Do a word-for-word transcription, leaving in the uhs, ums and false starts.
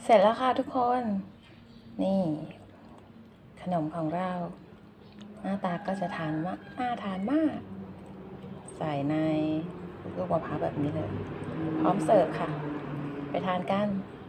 เสร็จแล้วค่ะทุกคน นี่ ขนมของเรา หน้าตาก็จะทานมากน่าทานมาก ใส่ในลูกมะพร้าวแบบนี้เลย พร้อมเสิร์ฟค่ะ ไปทานกัน